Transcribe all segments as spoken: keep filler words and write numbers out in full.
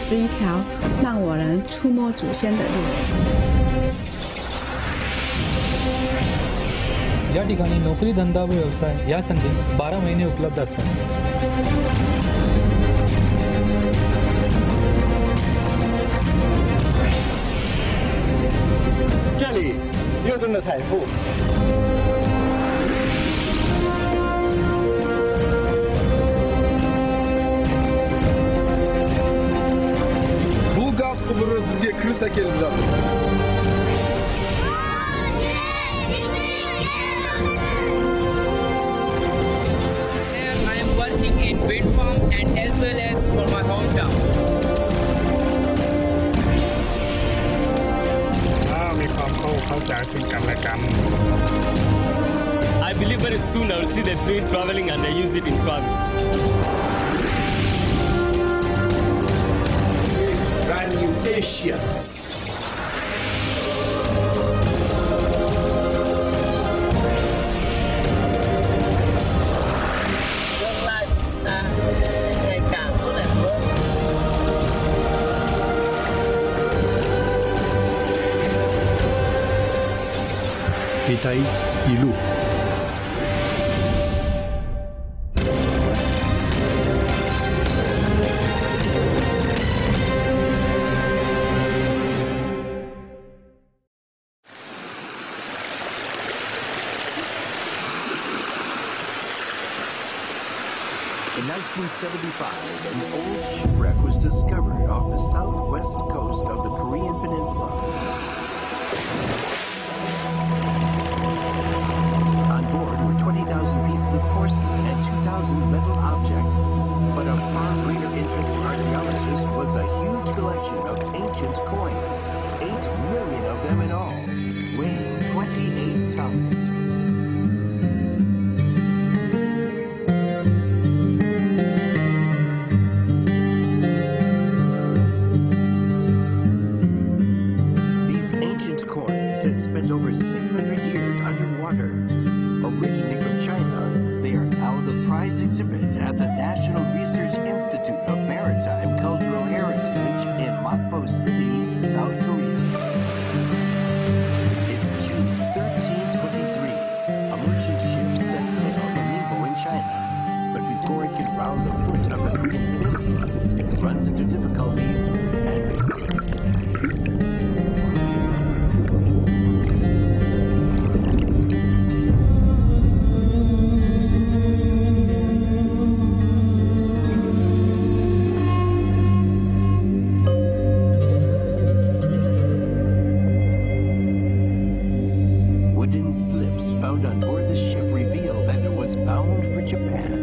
是一条让我能触摸祖先的路。 या ठिकाणी नोकरी धंदा व व्यवसाय या संधी बारा महिने उपलब्ध असतात. 这里又顿的财富。Bu gaz quvuri bizga kirsa kelib turadi. I am working in wind farm and as well as for my hometown. I believe very soon I will see the train traveling and I use it in farming. Brand new Asia. Vitai Ilu. In nineteen seventy-five, an old shipwreck was discovered off the southwest coast of the Korean Peninsula. On board were twenty thousand pieces of porcelain and two thousand metal objects. But of far greater interest to archaeologists was a huge collection of ancient coins, eight million of them in all, weighing twenty-eight tons. Over six hundred years underwater. Originally from China, they are now the prize exhibits at the National Research Institute of Maritime Cultural Heritage in Mokpo City, South Korea. It's June thirteen twenty-three. A merchant ship set sail from Ningbo in China. But before it can round the foot of the Korean Peninsula, it runs into difficulties and sinks. Found on board the ship revealed that it was bound for Japan.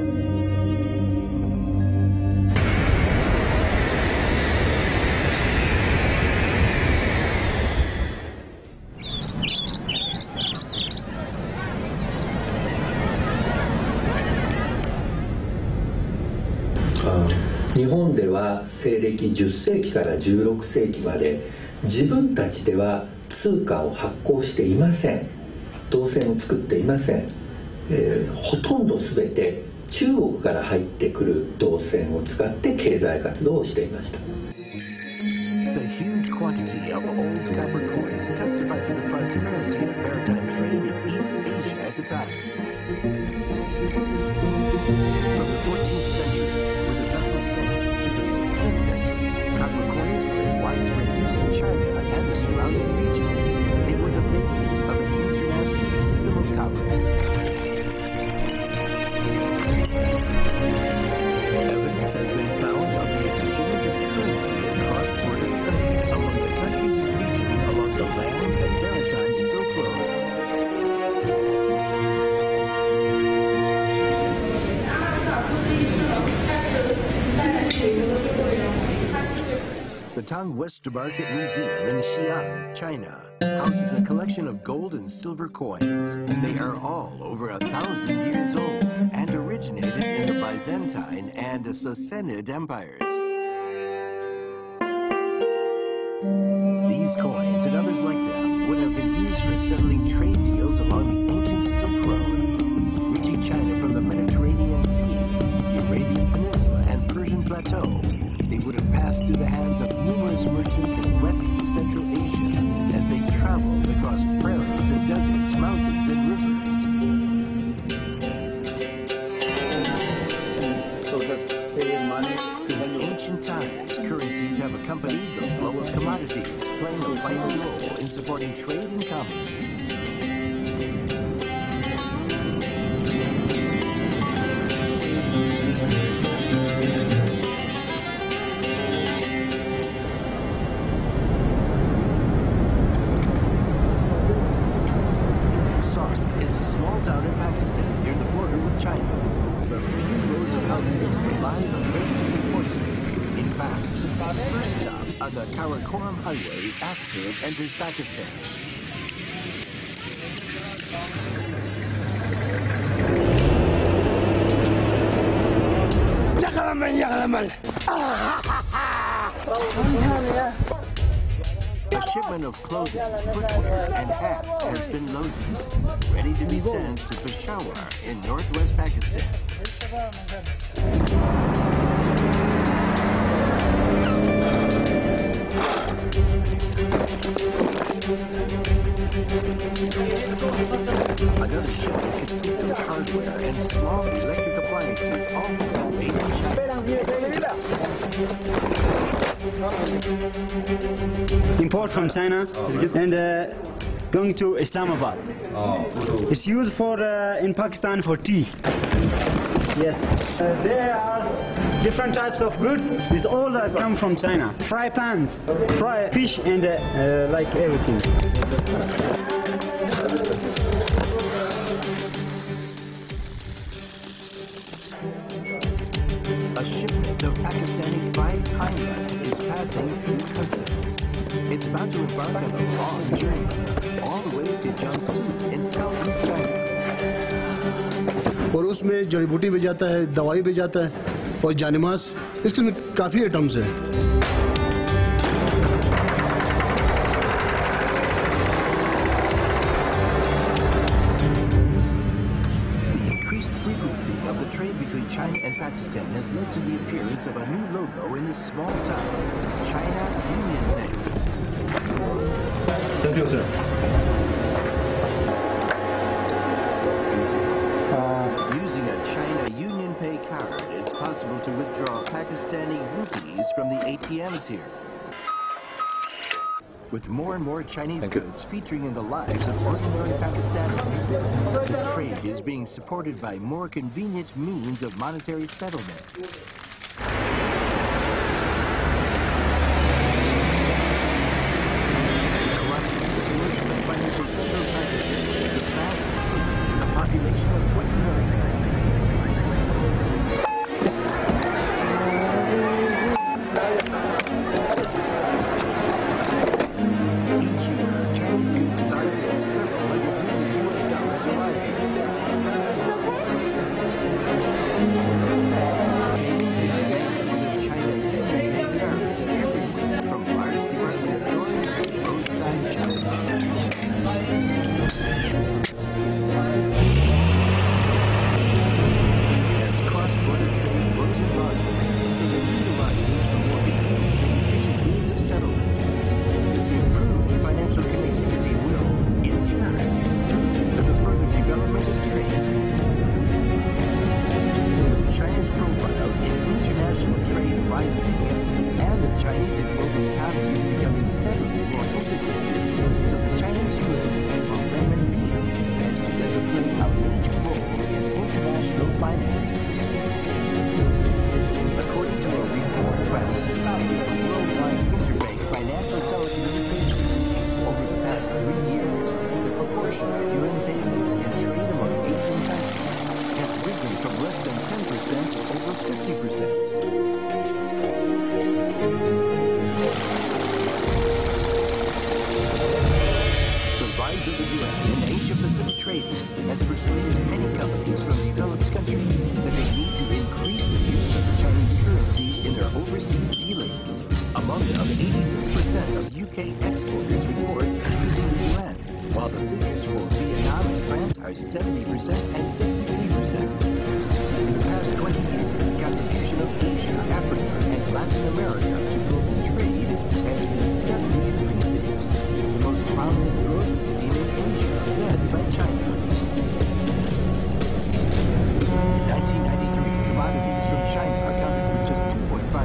Uh, 日本では西暦じゅっせいきからじゅうろくせいきまで自分たちでは通貨を発行していません。銅銭を作っていません、えー、ほとんど全て中国から入ってくる銅銭を使って経済活動をしていました。 The huge quantity of old copper coins testify to the prosperity of maritime trade in East Asia at the time. From the fourteenth century, with the vessels sailed, to the sixteenth century, copper coins were in widespread use in China and the surrounding regions. They were the basis of an international system of commerce. Evidence has been found of the exchange of currency and cross-border trade among the countries and regions along the land and maritime Silk Roads. The Tang Westermarket Museum in Xi'an, China, houses a collection of gold and silver coins. They are all over a thousand years old and originated in the Byzantine and Sassanid empires. These coins and others like them would have been used for settling trade deals along the ancient Silk Road, reaching China from the Mediterranean Sea, the Arabian Peninsula, and Persian Plateau. They would have passed through the hands promoting trade and commerce. Sost is a small town in Pakistan near the border with China. The few rows of houses rely on railway horses. In fact, first stop on the Karakoram Highway after it enters Pakistan. A shipment of clothing, footwear, and hats has been loaded, ready to be sent to Peshawar in northwest Pakistan. Another shipment consists of hardware and small electric appliances also made in China. Import from China and uh, going to Islamabad. It's used for uh, in Pakistan for tea. Yes. Uh, there are different types of goods. These all that come from China. Fry pans, fry fish, and uh, uh, like everything. A shipment of Pakistani fried pine nuts is passing through customs. It's about to embark on a long journey, all the way to Jiangsu in southeast China. और उसमें जड़ी बूटी भी जाता है, दवाई भी जाता है और जानिमास, इसमें काफ़ी आइटम्स हैं। Trade between China and Pakistan has led to the appearance of a new logo in this small town, China Union Pay. Thank you, sir. Uh, Using a China Union Pay card, it's possible to withdraw Pakistani rupees from the A T Ms here. With more and more Chinese goods featuring in the lives of ordinary Pakistanis, the trade is being supported by more convenient means of monetary settlement. Corruption, the commercial and financial sector of Pakistan is a vast city with a population of twenty million.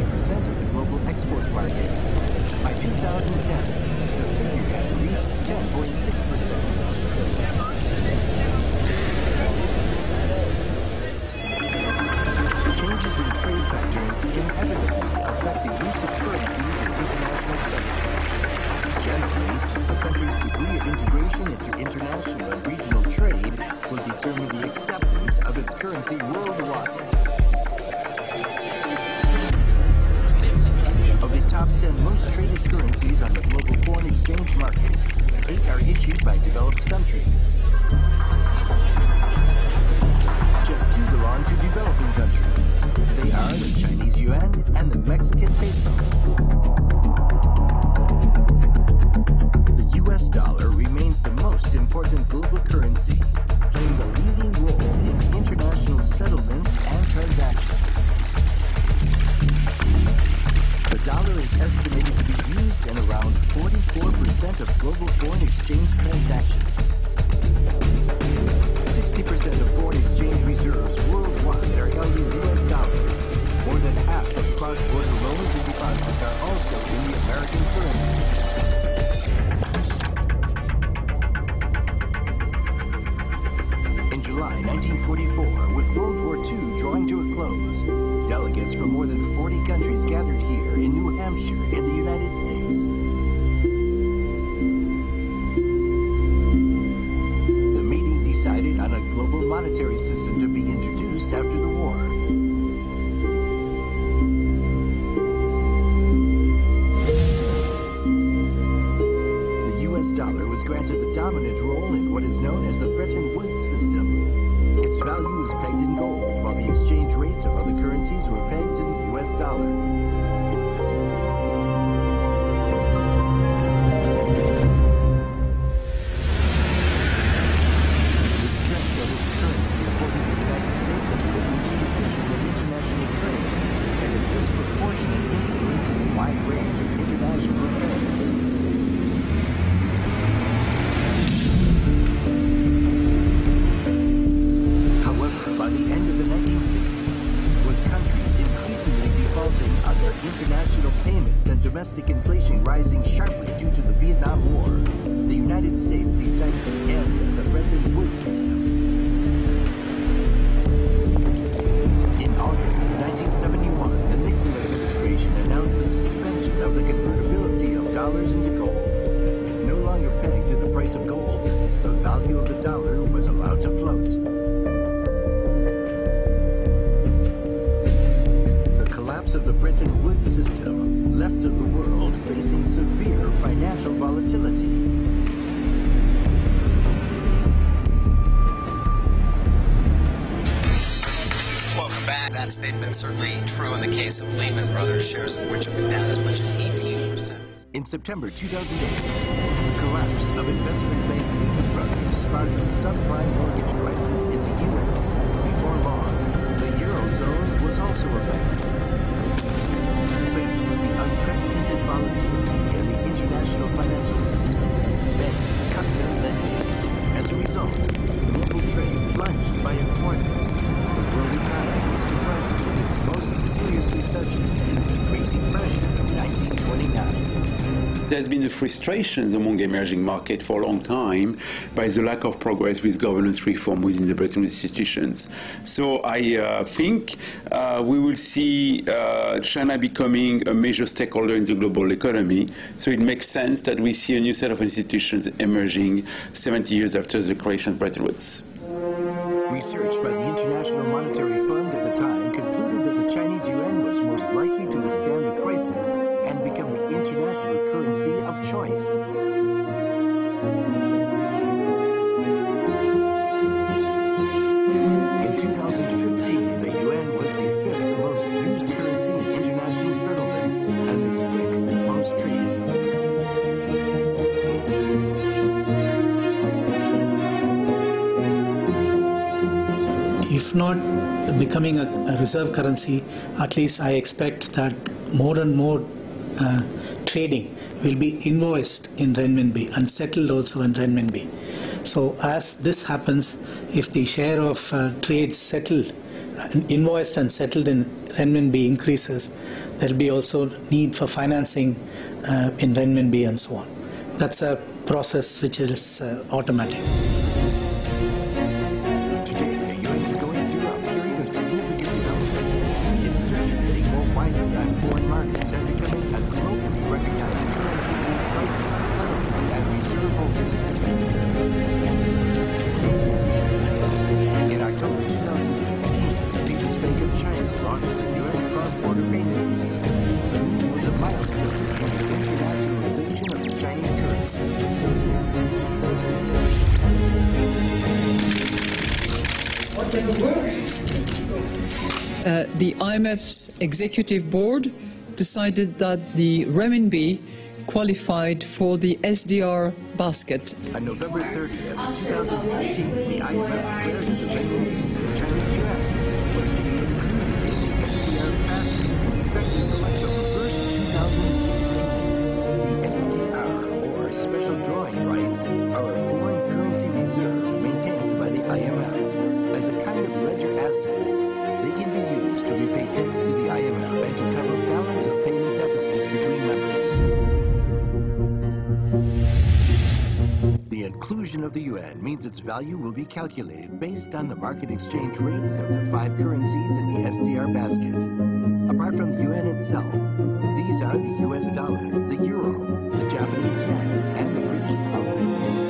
two thousand ten, the figure has reached ten issued by developed countries. Just two belong to developing countries. They are the Chinese yuan and the Mexican peso. The U S dollar remains the most important global currency, playing the leading role in international settlements and transactions. The dollar is estimated to be used in around forty-four percent of global foreign exchange transactions. sixty percent of foreign exchange reserves worldwide are held in U S dollars. More than half of cross-border loans and deposits are also in the American currency. In July nineteen forty-four, with World War Two drawing to a close, delegates from more than forty countries gathered here in New Hampshire in the United States. The meeting decided on a global monetary system to be introduced after the war. The U S dollar was granted the dominant role in what is known as the Bretton Woods system. Its value was pegged in gold, while the exchange rates of other currencies were pegged to the U S dollar. The strength of its currency afforded the United States a privileged position in international trade and a disproportionate influence in a wide range of international affairs. By the end of the nineteen sixties, with countries increasingly defaulting on their international payments and domestic inflation rising sharply due to the Vietnam War, the United States decided to end the Bretton Woods system. In August of nineteen seventy-one, the Nixon administration announced the suspension of the convertibility of dollars into gold. No longer pegged to the price of gold, the value of the dollar was allowed to float. Of the Bretton Woods system left the world facing severe financial volatility. Welcome back. That statement certainly true in the case of Lehman Brothers, shares of which have been down as much as eighteen percent. In September two thousand eight, the collapse of investment bank Lehman Brothers sparked a subprime mortgage crisis in the U S. Before long, the Eurozone was also affected. Faced with the unprecedented volatility in the international financial system, banks cut their lending. As a result, global trade plunged by a quarter. The world economy was confronted with its most serious recession since the Great Depression of nineteen twenty-nine. There's been a frustration among emerging markets for a long time by the lack of progress with governance reform within the Bretton Woods institutions. So I uh, think uh, we will see uh, China becoming a major stakeholder in the global economy. So it makes sense that we see a new set of institutions emerging seventy years after the creation of Bretton Woods. Research by the International Monetary Fund at the time concluded that the Chinese yuan was most likely to withstand the crisis and become the international currency of choice. In two thousand fifteen, the yuan was the fifth most used currency in international settlements and the sixth most traded. If not becoming a, a reserve currency, at least I expect that more and more uh, trading will be invoiced in renminbi and settled also in renminbi. So as this happens, if the share of uh, trades settled, uh, invoiced and settled in renminbi increases, there will be also need for financing uh, in renminbi and so on. That's a process which is uh, automatic. Milestone in the internationalization of the Chinese currency. system works. Uh, the I M F's executive board decided that the renminbi qualified for the S D R basket. On November thirtieth, two thousand fourteen, the I M F declared that the renminbi, the Chinese yuan, was to be included in the S D R basket, effective from October first, two thousand sixteen. The S D R, or special drawing rights, are a foreign currency reserve maintained by the I M F. As a kind of ledger asset, they can be used to repay debts to the I M F and to cover balance of payment deficits between members. The inclusion of the yuan means its value will be calculated based on the market exchange rates of the five currencies in the S D R baskets. Apart from the yuan itself, these are the U S dollar, the euro, the Japanese yen, and the British pound.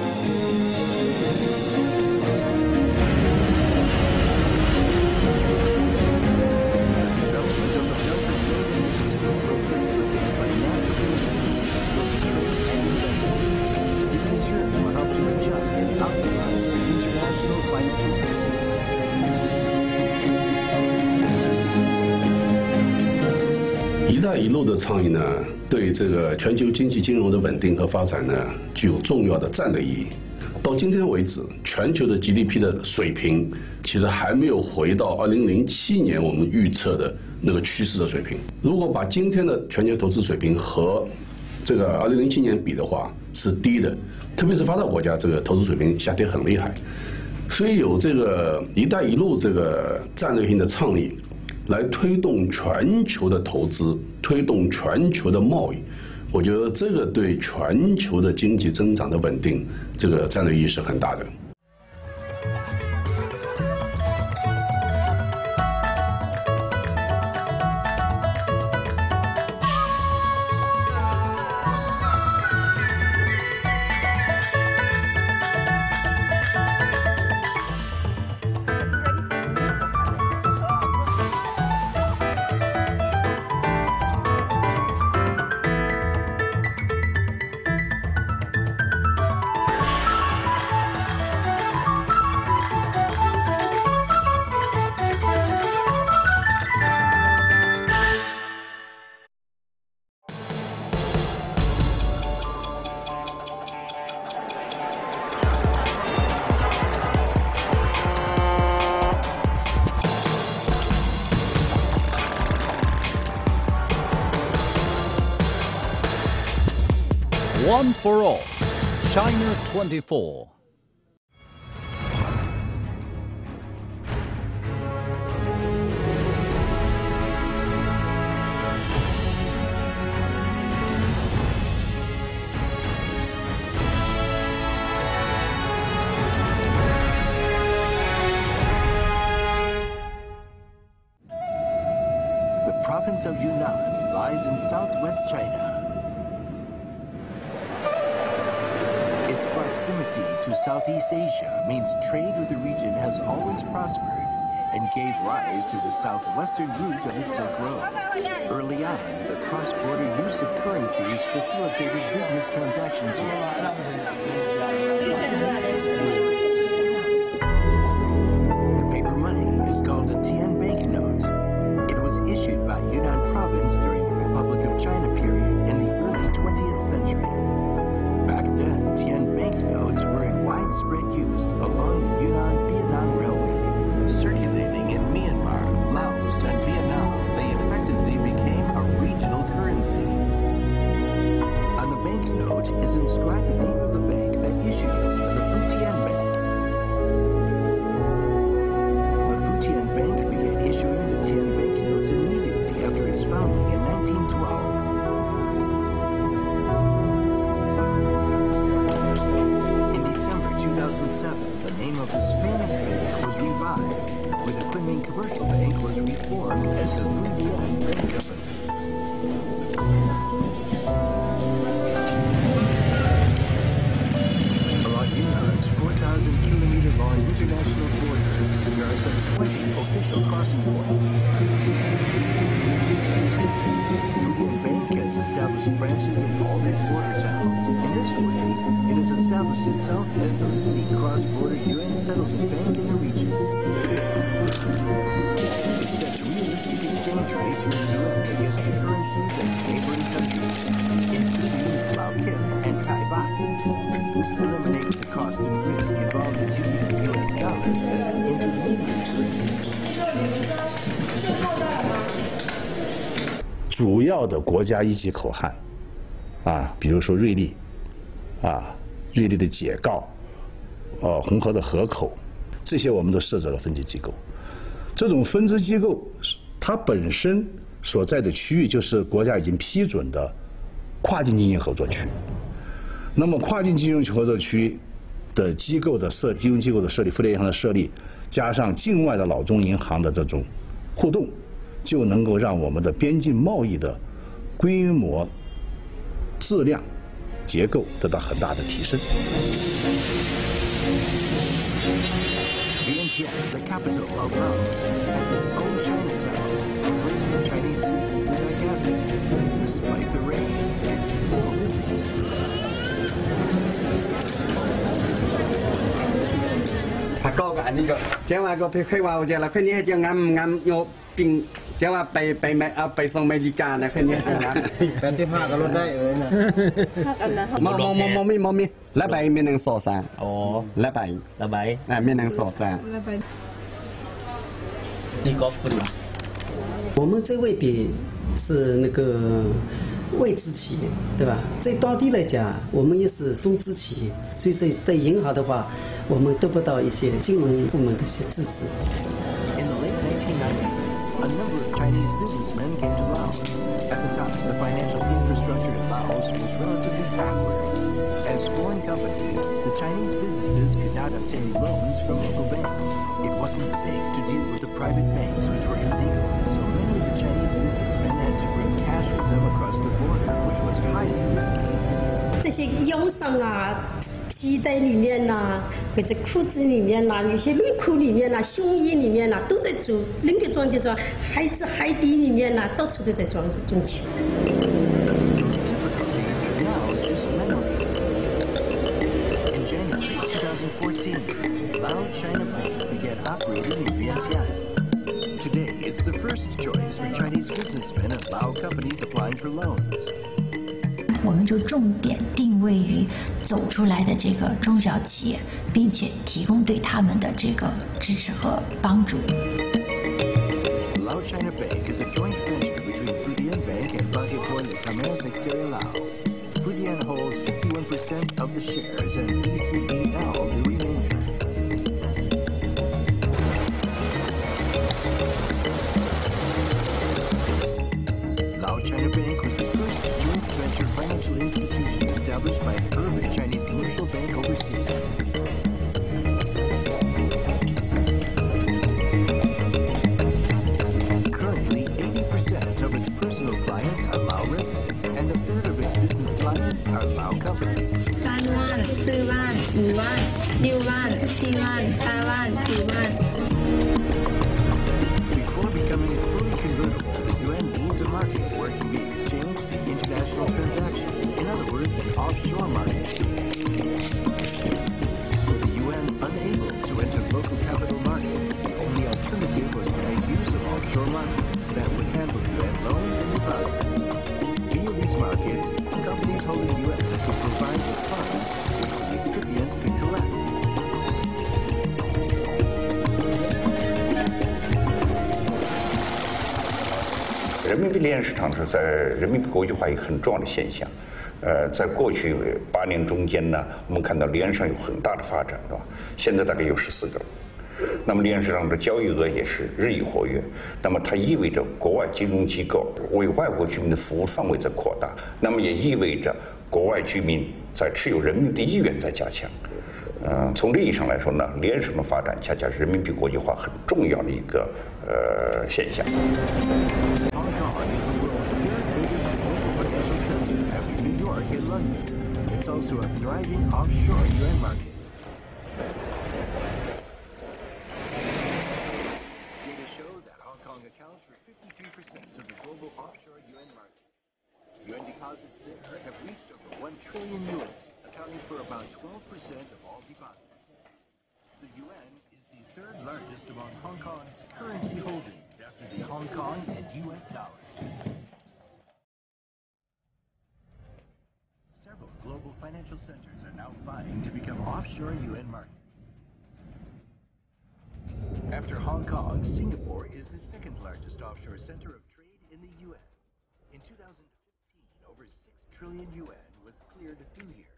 "一带一路"的倡议呢，对这个全球经济金融的稳定和发展呢，具有重要的战略意义。到今天为止，全球的 G D P 的水平其实还没有回到二零零七年我们预测的那个趋势的水平。如果把今天的全球投资水平和这个二零零七年比的话，是低的，特别是发达国家这个投资水平下跌很厉害。所以有这个"一带一路"这个战略性的倡议，来推动全球的投资，推动全球的贸易，我觉得这个对全球的经济增长的稳定，这个战略意义是很大的。 One for all, China twenty-four. The province of Yunnan lies in southwest China. Its proximity to Southeast Asia means trade with the region has always prospered and gave rise to the southwestern route of the Silk Road. Early on, the cross-border use of currencies facilitated business transactions here. The paper money is called a Tian banknote. It was issued by Yunnan province during the Republic of China period in the early twentieth century. Back then, Tian banknotes were in widespread use along the Yunnan-Vietnam Railway. Circulating in Myanmar, Laos, and Vietnam, they effectively became a regional currency. On the banknote is inscribed the name of the bank that issued it, the Futian Bank. The Futian Bank began issuing the Tian banknotes immediately after its founding in nineteen twelve. In December two thousand seven, the name of this famous bank was revived, when the Kunming Commercial Bank was reformed as the Futian Bank Company. Along Yunnan's four thousand kilometer long international border, there are some twenty official crossing points. Futian Bank has established branches in all these border towns. In this way, it has established itself as the leading cross-border yuan settlement bank in the region. This eliminates the cost and risk involved in using the U S dollar as an intermediary currency. 主要的国家一级口岸，啊，比如说瑞丽，啊，瑞丽的解告，呃，红河的河口，这些我们都设置了分支机构。这种分支机构，它本身所在的区域就是国家已经批准的跨境经营合作区。那么跨境经营合作区的机构的设，金融机构的设立，附带银行的设立，加上境外的老中银行的这种互动，就能够让我们的边境贸易的规模、质量、结构得到很大的提升。 Vientiane, the capital of Laos, has its own Chinatown, a place where Chinese businesses are gathered. Despite the rain, it's still busy. ถ้าก็อันนี้ก็เจ้าว่าก็เคยว่าเจ้าละเพื่อนนี้จะงามงามโยปิงเจ้าว่าไปไปเอาไปส่งอเมริกานะเพื่อนนี้นะเป็นที่ผ้าก็ลดได้เอ้ยนะมอมอมอมอมีมอมีและใบมีนางสอซาอ๋อและใบและใบอ่ามีนางสอซา你告诉你， 我们这未必是那个外资企业，对吧？在当地来讲，我们也是中资企业，所以在在银行的话，我们得不到一些金融部门的一些支持。 In the late nineteen nineties, a number of Chinese businessmen came to Laos. At the time, the financial infrastructure in Laos was relatively backward. As foreign companies, the Chinese businesses could not obtain loans from local banks. It wasn't safe to deal with the private banks, which were illegal, so many of the Chinese businessmen had to bring cash with them across the border, which was highly risky. 这些腰上啊、皮带里面呐、或者裤子里面呐、有些内裤里面呐、胸衣里面呐、都在装，能够装就装，孩子海底里面呐、到处都在装着装钱。 China Bank began operating in Vientiane. Today, it's the first choice for Chinese businessmen and Lao companies applying for loans. 我们就重点定位于走出来的这个中小企业，并且提供对他们的这个支持和帮助。 Lao China Bank is a joint venture between Fudian Bank and Banque pour le Commerce Extérieur Lao. Fudian holds fifty-one percent of the shares and B C E L the remainder. China Bank was the first joint venture financial institution established by an urban Chinese commercial bank overseas. Currently, eighty percent of its personal clients are Lao residents, and a third of its business clients are Lao companies. 三万、四万、五万、六万、七万、八万、九万。 Before becoming fully convertible, the yuan needs a market where it can be exchanged in international transactions. In other words, an offshore market. With the yuan unable to enter local capital markets, the only alternative was to make use of offshore markets that would handle yuan loans and deposits. Via these markets, companies holding yuan could provide the funds which the recipient could collect. 人民币离岸市场是在人民币国际化一个很重要的现象。呃，在过去八年中间呢，我们看到离岸上有很大的发展，是吧？现在大概有十四个。那么离岸市场的交易额也是日益活跃。那么它意味着国外金融机构为外国居民的服务范围在扩大，那么也意味着国外居民在持有人民币的意愿在加强。嗯、呃，从这意义上来说呢，离岸市场的发展恰恰是人民币国际化很重要的一个呃现象。 It's also a thriving offshore yuan market. Data show that Hong Kong accounts for fifty-two percent of the global offshore yuan market. Yuan deposits there have reached over one trillion yuan, accounting for about twelve percent of all deposits. The yuan is the third largest among Hong Kong's currency holdings after the Hong Kong and U S dollars. Several global financial centers vying to become offshore U N markets. After Hong Kong, Singapore is the second largest offshore center of trade in the U N. In two thousand fifteen, over six trillion yuan was cleared through here.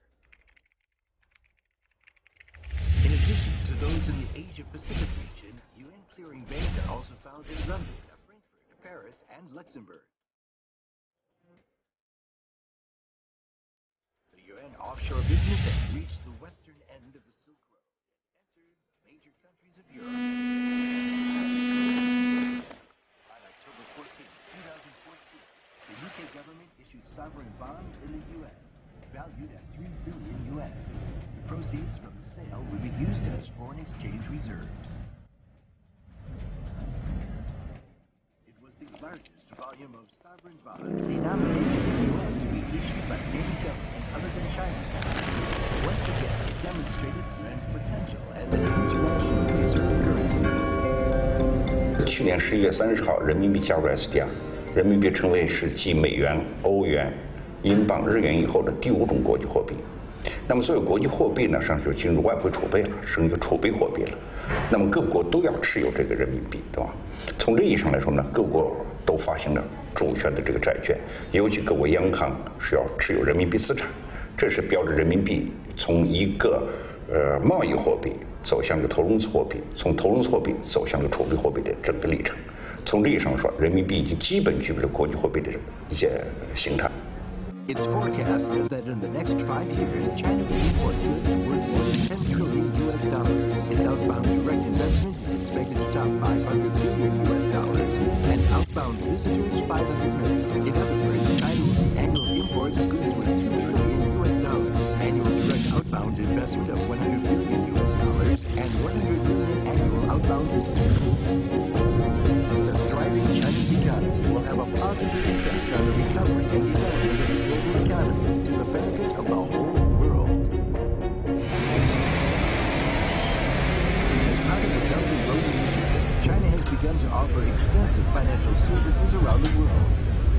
In addition to those in the Asia-Pacific region, U N clearing banks are also found in London, Frankfurt, Paris, and Luxembourg. The U N offshore business has reached the western end of the Silk Road and entered the major countries of Europe. On October fourteenth, two thousand fourteen, the U K government issued sovereign bonds in the U N, valued at three billion yuan. The proceeds from the sale will be used as foreign exchange reserves. It was the largest volume of sovereign bonds denominated in yuan to be issued by any government other than China. Once again, it demonstrated yuan's potential as an international reserve currency. 去年十一月三十号，人民币加入 S D R， 人民币成为是继美元、欧元、英镑、日元以后的第五种国际货币。那么所有国际货币呢，实际上就进入外汇储备了，是一个储备货币了。那么各国都要持有这个人民币，对吧？从这意义上来说呢，各国都发行了主权的这个债券，尤其各国央行是要持有人民币资产，这是标志人民币从一个呃贸易货币走向一个投融资货币，从投融资货币走向一个储备货币的整个历程。从这意义上说，人民币已经基本具备了国际货币的一些形态。 Its forecast is that in the next five years, China will import goods worth more than ten trillion U S dollars. Its outbound direct investment is expected to top five hundred billion U S dollars, and outbound visitors five hundred million. In other words, China's annual imports of goods worth two trillion U S dollars, annual direct outbound investment of one hundred billion U S dollars, and one hundred billion annual outbound visitors. The thriving Chinese economy will have a positive effect on the recovery and development of the global economy to the benefit of the whole world. As part of the Belt and Road Initiative, China has begun to offer extensive financial services around the world.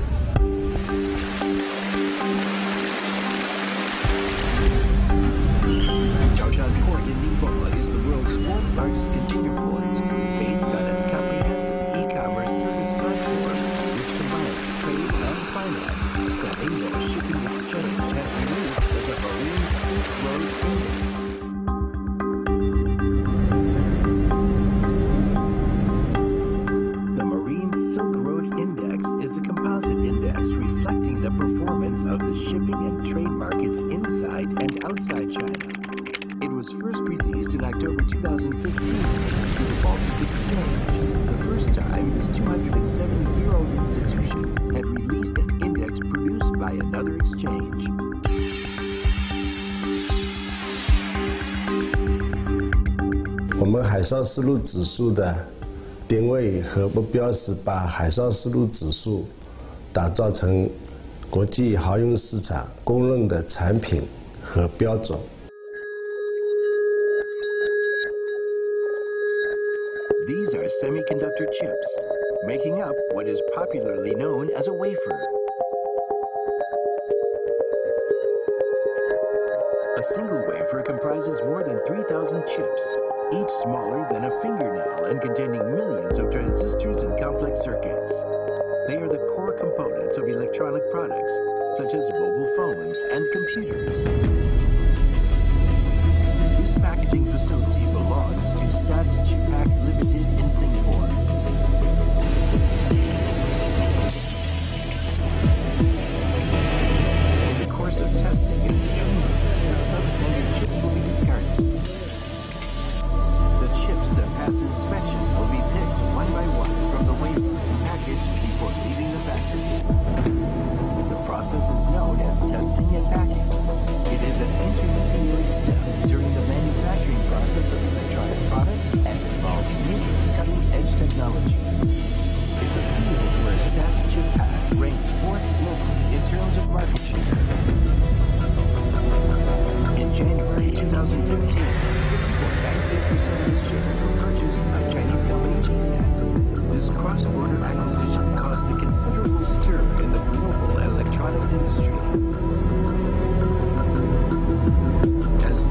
Zhoushan Port in Ningbo is the world's fourth largest container port, based on its comprehensive e-commerce service platform, which combines trade and finance. The Ningbo Shipping Exchange has been used as a marine Silk Road index. The Marine Silk Road Index is a composite index reflecting the performance of the shipping and trade markets inside and outside China. It was first released in October two thousand fifteen through the Baltic Exchange, the first time this two hundred seventy year old institution had released an index produced by another exchange. 我们海上丝路指数的定位和目标是把海上丝路指数打造成国际航运市场公认的产品和标准。 These are semiconductor chips, making up what is popularly known as a wafer. A single wafer comprises more than three thousand chips, each smaller than a fingernail and containing millions of transistors and complex circuits. They are the core components of electronic products, such as mobile phones and computers. This packaging facility belongs to Stats Chipak Limited in Singapore. In the course of testing and soon, the substandard chips will be discarded. The chips that pass inspection will be picked one by one from the wafer and packaged before leaving the factory. The process is known as testing and packing. It is an intermediary step during the manufacturing process of electronic products and involves numerous cutting-edge technologies. It's a field where Stats Chipak ranks fourth globally in terms of market share. In January two thousand fifteen, ninety-eight percent of its shares were purchased by Chinese company G S A T. This cross-border acquisition caused a considerable stir in the global electronics industry. As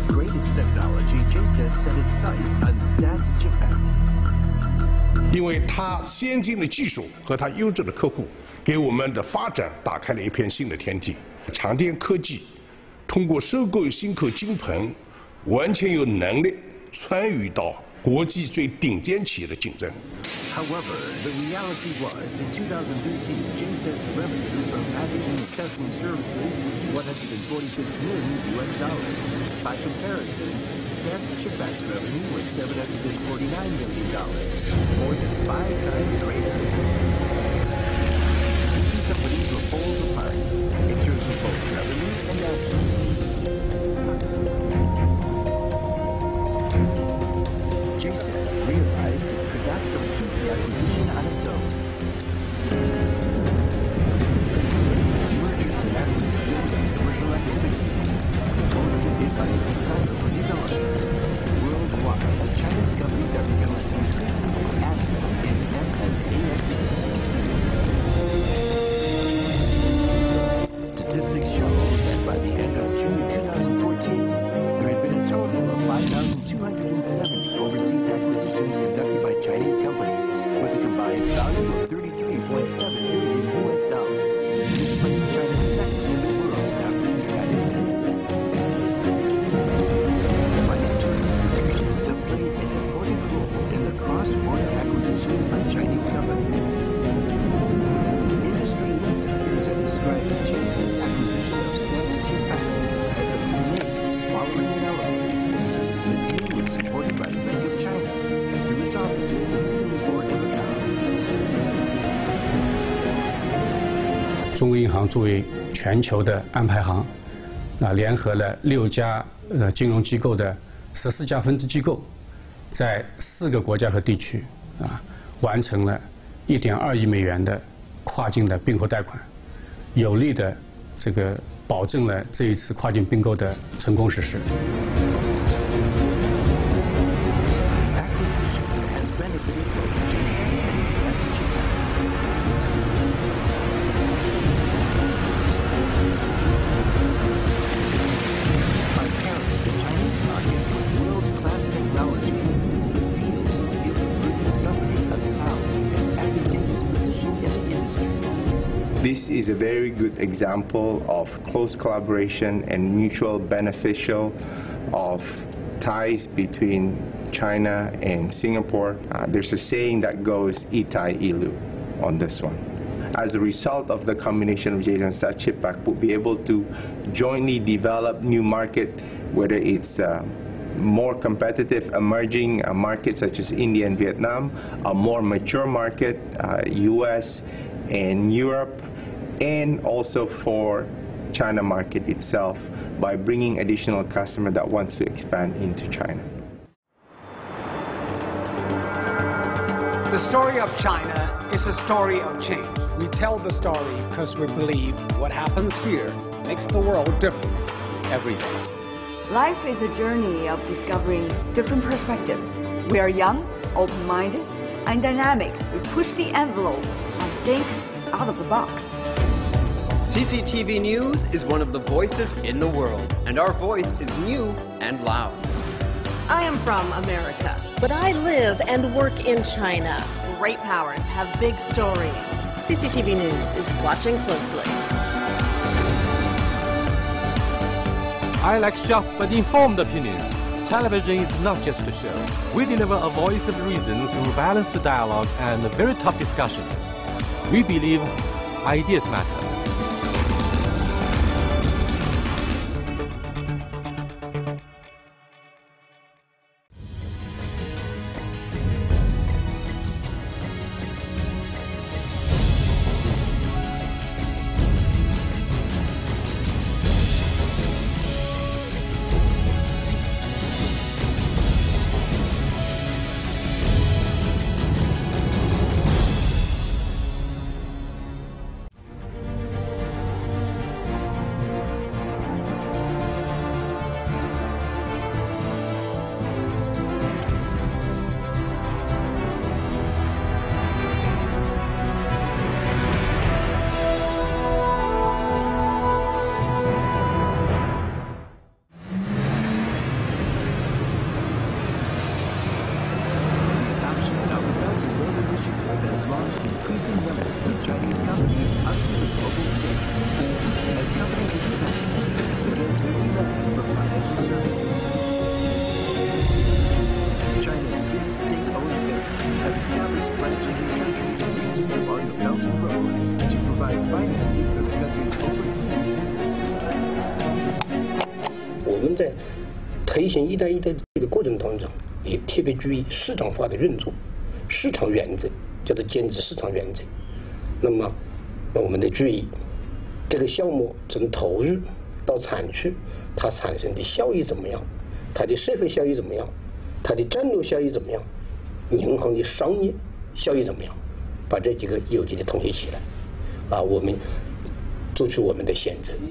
greatest technology, J S A T set its sights on Stats Chippak. 因为它先进的技术和它优质的客户，给我们的发展打开了一片新的天地。长电科技通过收购新口金鹏，完全有能力参与到国际最顶尖企业的竞争。 However, the reality was, in two thousand thirteen, J S A T's revenue from packaging and testing services was one hundred forty-six million U S dollars. By comparison, Stats Chipak's revenue was seven hundred forty-nine million dollars, more than five times greater. The two companies were poles apart in terms of both revenue and assets. J S A T realized it could not complete the acquisition on its own. Mergers and acquisitions and commercial activities, motivated by the desire for development. Worldwide, Chinese companies are becoming increasingly active in M and A activities. Statistics show that by the end of June twenty fourteen, there had been a total of five thousand two hundred seventy overseas acquisitions conducted by Chinese companies, with a combined value of thirty-three point seven billion U S dollars. This places China second in the world after the United States. Financial institutions have played an important role in the cross-border acquisitions by Chinese companies. Industry insiders have described J S A's acquisition of Stats Chippak as a snake swallowing an elephant. The deal was supported by the Bank of China through its offices in Singapore and Macau. 中国银行作为全球的安排行，啊，联合了六家呃金融机构的十四家分支机构，在四个国家和地区啊，完成了一点二亿美元的跨境的并购贷款，有力的这个保证了这一次跨境并购的成功实施。 This is a very good example of close collaboration and mutual beneficial of ties between China and Singapore. Uh, there's a saying that goes itai ilu on this one. As a result of the combination of J S A T and Stats Chippak, we'll be able to jointly develop new market, whether it's uh, more competitive emerging uh, markets such as India and Vietnam, a more mature market, uh, U S and Europe, and also for China market itself by bringing additional customer that wants to expand into China. The story of China is a story of change. We tell the story because we believe what happens here makes the world different every day. Life is a journey of discovering different perspectives. We are young, open-minded, and dynamic. We push the envelope and think out of the box. C C T V News is one of the voices in the world, and our voice is new and loud. I am from America, but I live and work in China. Great powers have big stories. C C T V News is watching closely. I like sharp but informed opinions. Television is not just a show. We deliver a voice of reason through balanced dialogue and very tough discussions. We believe ideas matter. 在推行“一带一路”的过程当中，也特别注意市场化的运作，市场原则叫做坚持市场原则。那么，我们得注意这个项目从投入到产出，它产生的效益怎么样，它的社会效益怎么样，它的战略效益怎么样，银行的商业效益怎么样，把这几个有机的统一起来，啊，我们做出我们的选择。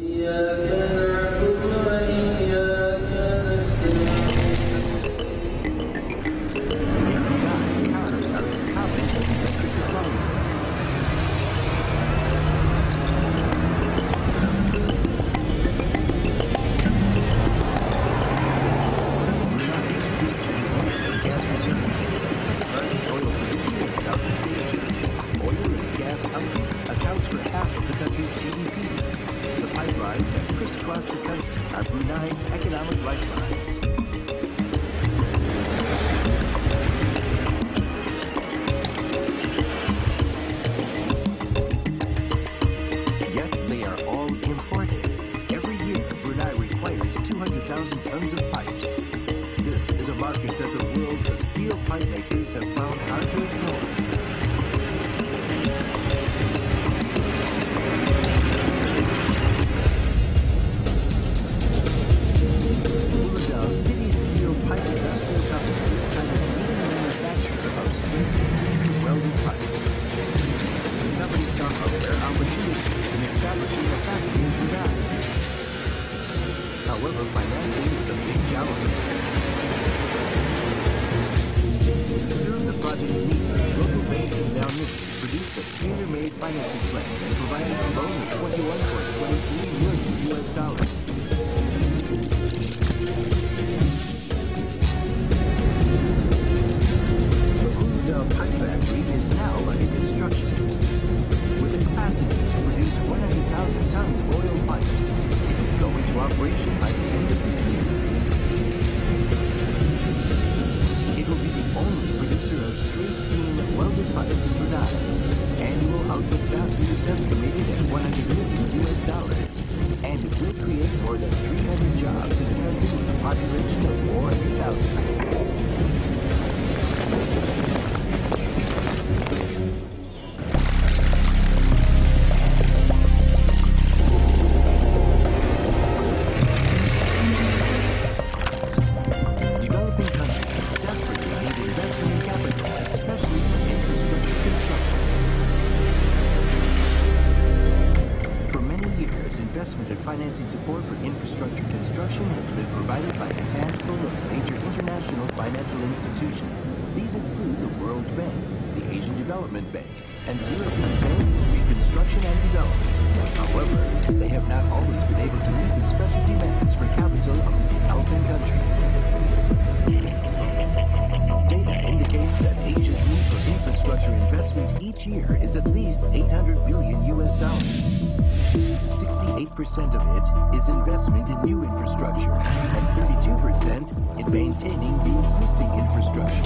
percent of it is investment in new infrastructure, and thirty-two percent in maintaining the existing infrastructure.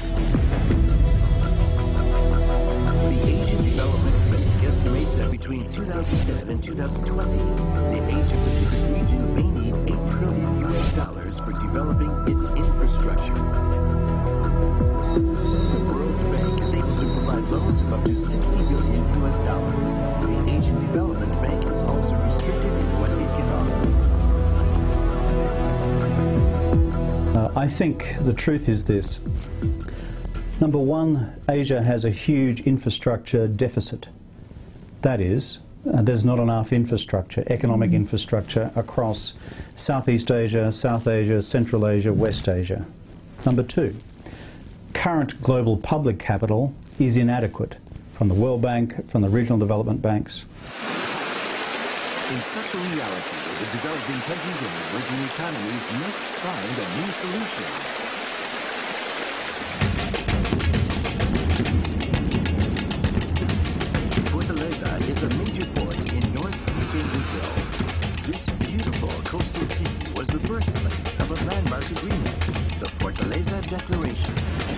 The Asian Development Bank estimates that between two thousand ten and two thousand twenty, the Asia Pacific region may need eight trillion U S dollars for developing its infrastructure. The World Bank is able to provide loans of up to sixty billion U S dollars. The Asian Development Bank is also restricted in what it can offer. Uh, I think the truth is this. Number one, Asia has a huge infrastructure deficit. That is, uh, there's not enough infrastructure, economic infrastructure across Southeast Asia, South Asia, Central Asia, West Asia. Number two, current global public capital is inadequate from the World Bank, from the regional development banks. In such a reality, the developing countries and emerging economies must find a new solution. Fortaleza is a major port in northeastern Brazil. This beautiful coastal city was the birthplace of a landmark agreement, the Fortaleza Declaration.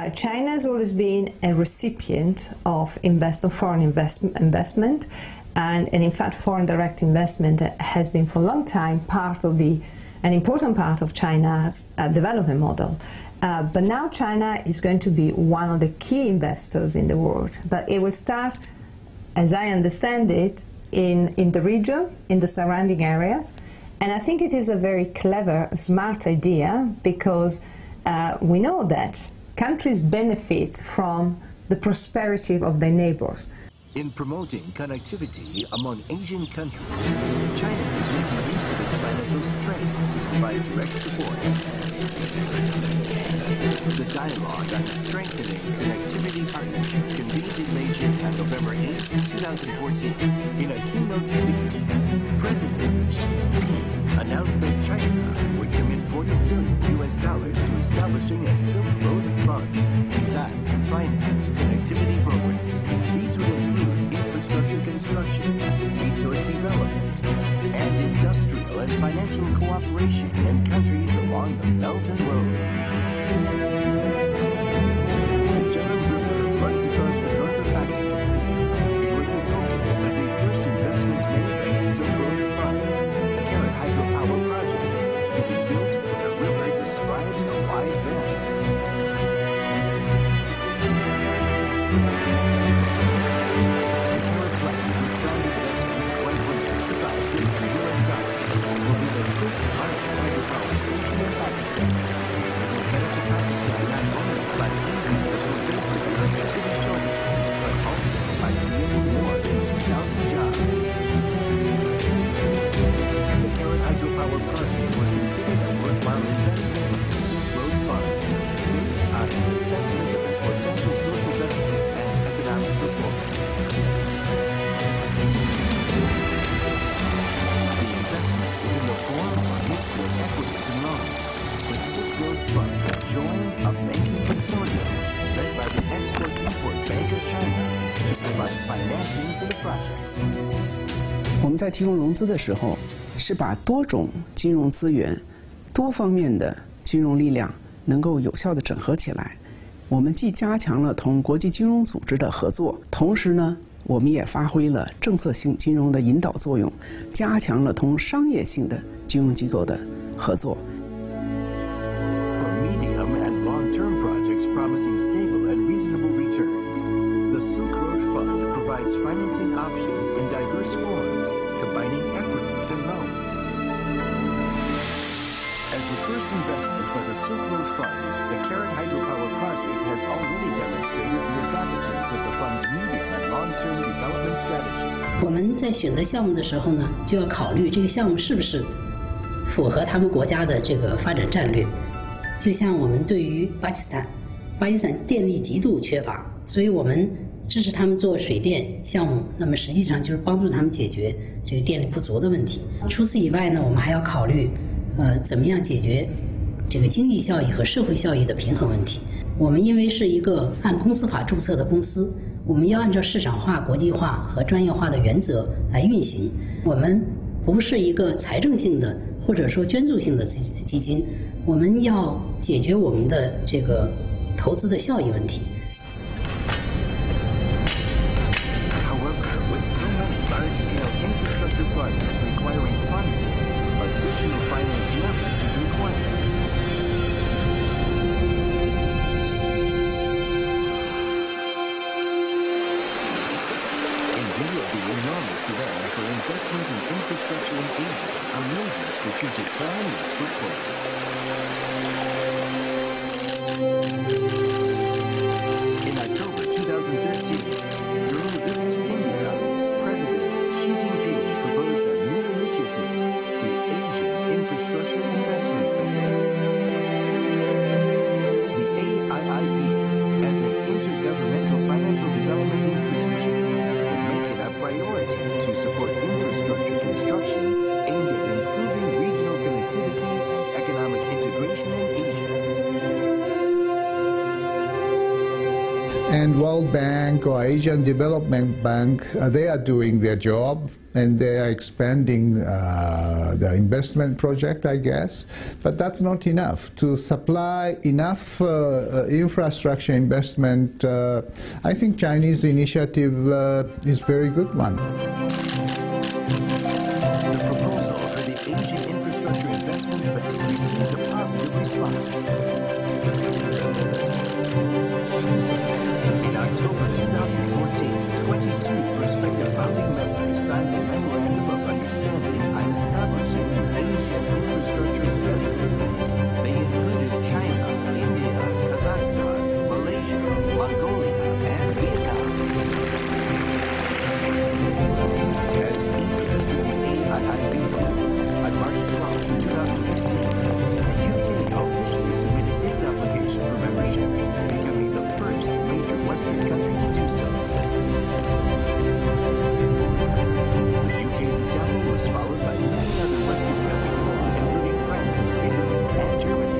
Uh, China has always been a recipient of invest, of foreign invest, investment, and, and in fact foreign direct investment has been for a long time part of the, an important part of China's uh, development model. Uh, but now China is going to be one of the key investors in the world. But it will start, as I understand it, in, in the region, in the surrounding areas. And I think it is a very clever, smart idea, because uh, we know that countries benefit from the prosperity of their neighbors. In promoting connectivity among Asian countries, China is making use of its financial strength to provide direct support. The dialogue on strengthening connectivity partnerships convened in Beijing on November eighth, two thousand fourteen. In a keynote speech, President Xi Jinping announced that China would commit forty billion U S dollars to establishing a Silk Road Fund designed to finance connectivity programs. These would include infrastructure construction, resource development, and industrial and financial cooperation in countries along the Belt and Road. The Jhelum River runs across the north of Pakistan. It was the focus of the first investment made by the Silk Road Fund, the Carrot hydropower project, to be built where the river describes a live bed. Join a banking consortium led by the Export-Import Bank of China to provide financing for the project. 我们在提供融资的时候，是把多种金融资源、多方面的金融力量能够有效地整合起来。我们既加强了同国际金融组织的合作，同时呢，我们也发挥了政策性金融的引导作用，加强了同商业性的金融机构的合作。 Long-term projects promising stable and reasonable returns. The Silk Road Fund provides financing options in diverse forms, combining equities and loans. As the first investment by the Silk Road Fund, the Carrot hydropower project has already demonstrated the advantages of the fund's medium and long-term development strategy. 我们在选择项目的时候呢，就要考虑这个项目是不是符合他们国家的这个发展战略。 就像我们对于巴基斯坦，巴基斯坦电力极度缺乏，所以我们支持他们做水电项目，那么实际上就是帮助他们解决这个电力不足的问题。除此以外呢，我们还要考虑，呃，怎么样解决这个经济效益和社会效益的平衡问题。我们因为是一个按公司法注册的公司，我们要按照市场化、国际化和专业化的原则来运行。我们不是一个财政性的或者说捐助性的基基金。 我们要解决我们的这个投资的效益问题。 However, with so many large-scale infrastructure projects requiring funding, additional finance leverage is required. In view of the enormous demand for investment in infrastructure in Asia, a major strategic plan was proposed. And World Bank or Asian Development Bank, uh, they are doing their job, and they are expanding uh, the investment project, I guess. But that's not enough. To supply enough uh, uh, infrastructure investment, uh, I think Chinese initiative uh, is a very good one. The proposal for the Asian Infrastructure Investment Bank received a positive response. In October two thousand fourteen, twenty-two prospective founding members signed a memorandum of understanding on establishing an Asian Infrastructure Investment Bank. They included China, India, Kazakhstan, Malaysia, Mongolia, and Vietnam. As each of the A I I B group, on March twelfth, two thousand fifteen, U K officially submitted its application for membership, becoming the first major Western country to do so. The U K's example was followed by many other Western countries, including France, Italy, and Germany.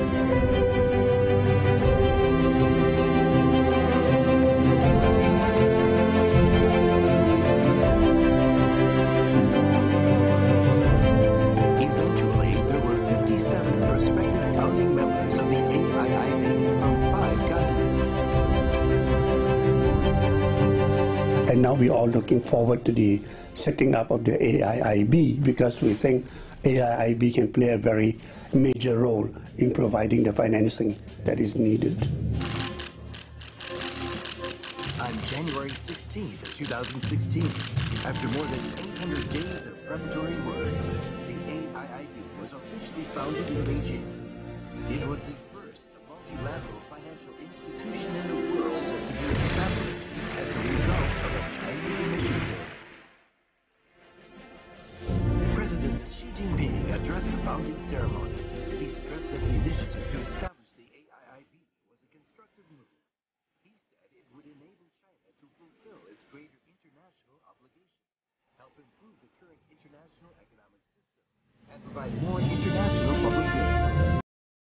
Eventually, there were fifty-seven prospective founding members of the A I I B from five continents. And now we are all looking forward to the setting up of the A I I B because we think A I I B can play a very major role in providing the financing that is needed. On January sixteenth, two thousand sixteen, after more than eight hundred days of preparatory work, the A I I B was officially founded in Beijing. It was the first multilateral financial institution in the world to be established as a result of a Chinese initiative. President Xi Jinping addressed the founding ceremony. He stressed that the initiative to establish the A I I B was a constructive move. He said it would enable China to fulfill its greater international obligations, help improve the current international economic system, and provide more international public goods.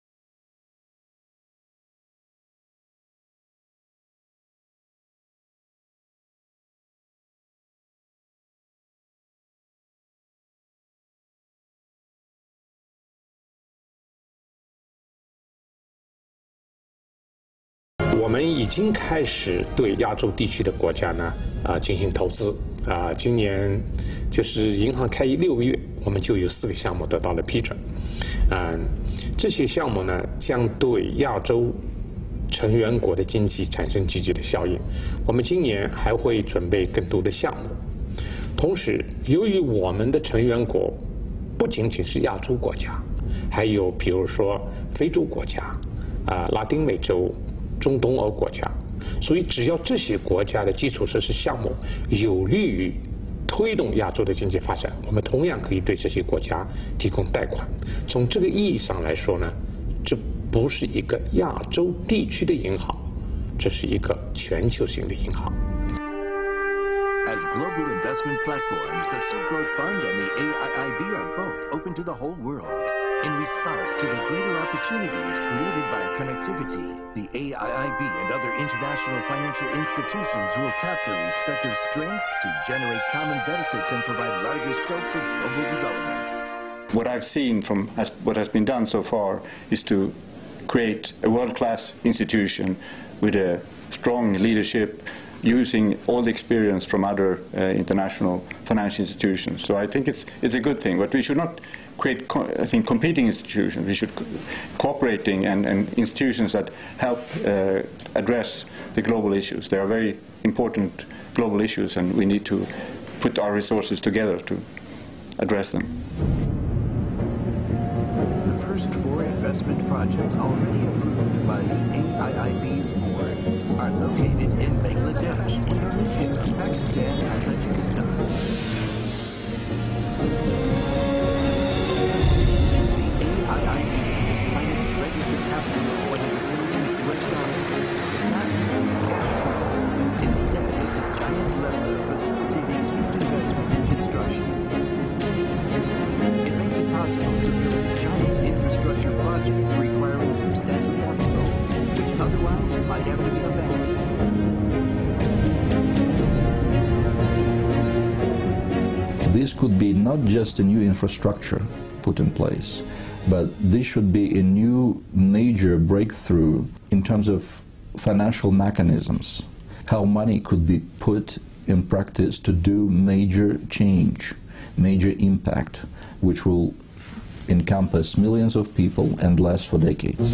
我们已经开始对亚洲地区的国家呢啊进行投资啊，今年就是银行开业六个月，我们就有四个项目得到了批准，嗯，这些项目呢将对亚洲成员国的经济产生积极的效应。我们今年还会准备更多的项目，同时由于我们的成员国不仅仅是亚洲国家，还有比如说非洲国家啊、拉丁美洲、中东欧国家，所以只要这些国家的基础设施项目有利于推动亚洲的经济发展，我们同样可以对这些国家提供贷款。从这个意义上来说呢，这不是一个亚洲地区的银行，这是一个全球性的银行。 As global investment platforms, the Silk Road Fund and the A I I B are both open to the whole world. In response to the greater opportunities created by connectivity, the A I I B and other international financial institutions will tap their respective strengths to generate common benefits and provide larger scope for global development. What I've seen from has, what has been done so far is to create a world-class institution with a strong leadership, using all the experience from other uh, international financial institutions. So I think it's it's a good thing, but we should not create, co I think, competing institutions. We should co cooperating and, and institutions that help uh, address the global issues. There are very important global issues, and we need to put our resources together to address them. The first four investment projects already approved by the A I I B's board are located in Bangladesh, Indonesia, Pakistan, and Tajikistan. The A I I B, despite its registered capital of one hundred billion U S dollars, is not even a cash cow. Instead, it's a giant leveler facilitating huge investment in construction. It makes it possible to build giant infrastructure projects requiring substantial capital, which otherwise might have to be abandoned. this could be not just a new infrastructure put in place, but this should be a new major breakthrough in terms of financial mechanisms, how money could be put in practice to do major change, major impact, which will encompass millions of people and last for decades.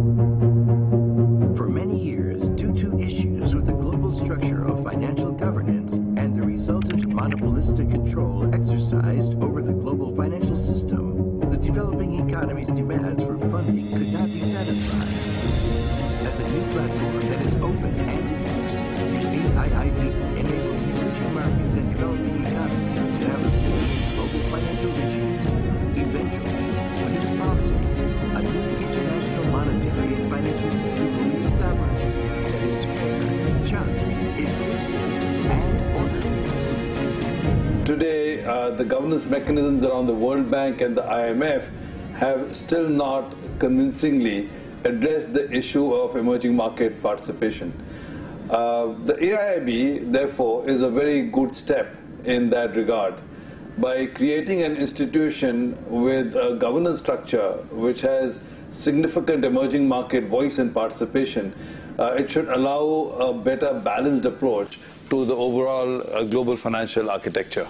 For many years, due to issues with the global structure of financial governance and the resultant monopolistic control exercised over the global financial system, the developing economy's demands for funding could not be satisfied. As a new platform that is open and in use, the A I I B enables emerging markets and developing economies to have a say in global financial issues. Eventually, with its policy, a new international monetary and financial system will be established that is fair, just, inclusive, and orderly. Today, uh, the governance mechanisms around the World Bank and the I M F have still not convincingly addressed the issue of emerging market participation. Uh, the A I I B, therefore, is a very good step in that regard. By creating an institution with a governance structure which has significant emerging market voice and participation, uh, it should allow a better balanced approach to the overall uh, global financial architecture.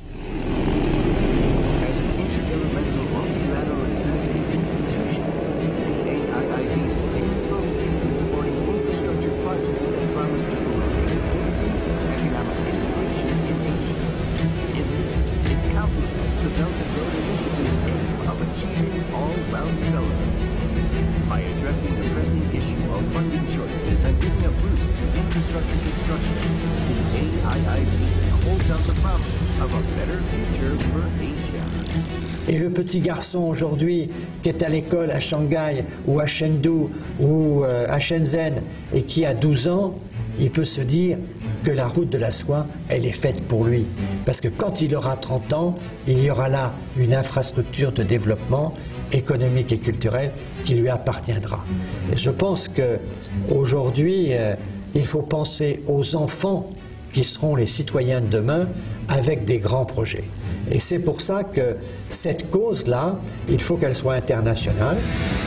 Et le petit garçon aujourd'hui qui est à l'école à Shanghai ou à Chengdu ou à Shenzhen et qui a douze ans, il peut se dire que la route de la soie, elle est faite pour lui. Parce que quand il aura trente ans, il y aura là une infrastructure de développement économique et culturel qui lui appartiendra. Et je pense qu'aujourd'hui, euh, il faut penser aux enfants qui seront les citoyens de demain avec des grands projets. Et c'est pour ça que cette cause-là, il faut qu'elle soit internationale.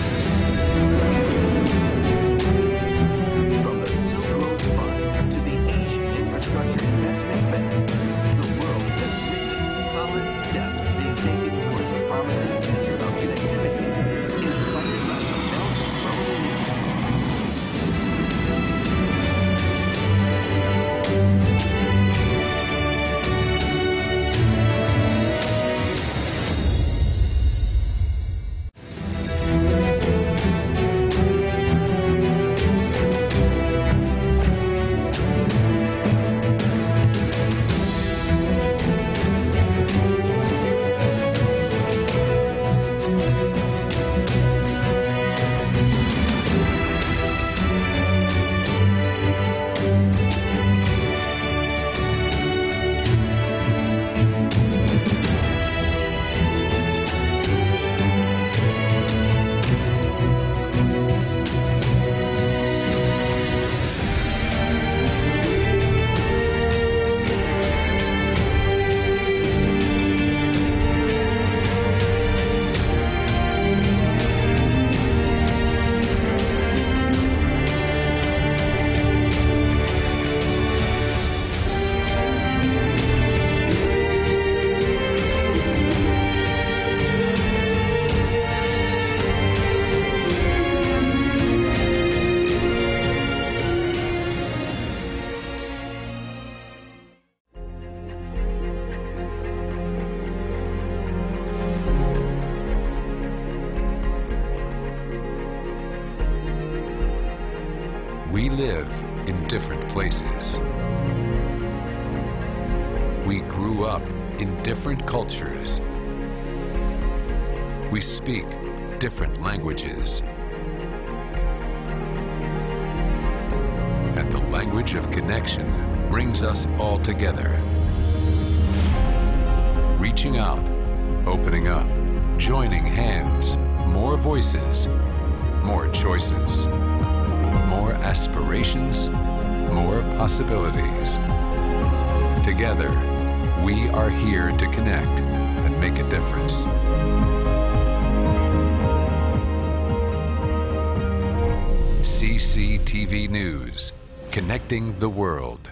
We live in different places. We grew up in different cultures. We speak different languages. And the language of connection brings us all together. Reaching out, opening up, joining hands, more voices, more choices, more aspirations, more possibilities. Together, We are here to connect and make a difference. C C T V News, connecting the world.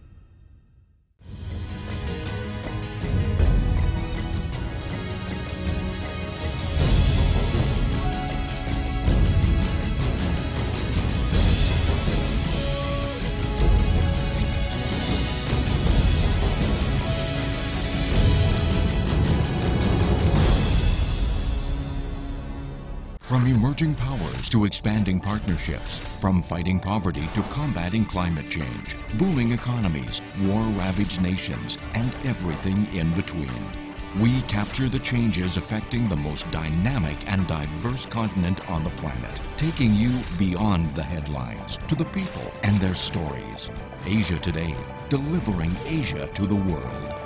From emerging powers to expanding partnerships, from fighting poverty to combating climate change, booming economies, war-ravaged nations, and everything in between. We capture the changes affecting the most dynamic and diverse continent on the planet, taking you beyond the headlines to the people and their stories. Asia Today, delivering Asia to the world.